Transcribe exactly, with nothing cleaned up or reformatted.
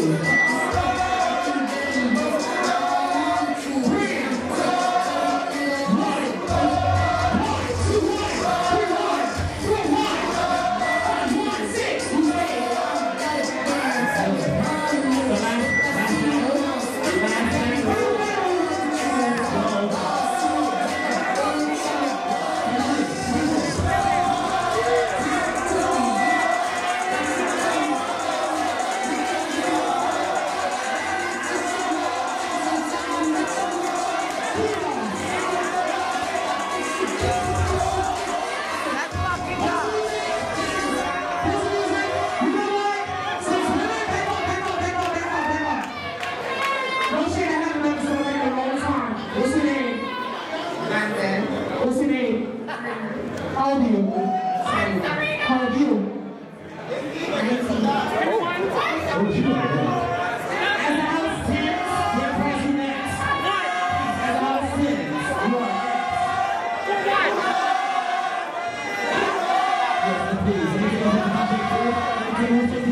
What's your name? How old are you? How old are you? As a house ten, they're pressing next. As a house ten, you are. Yes, please. Let me get a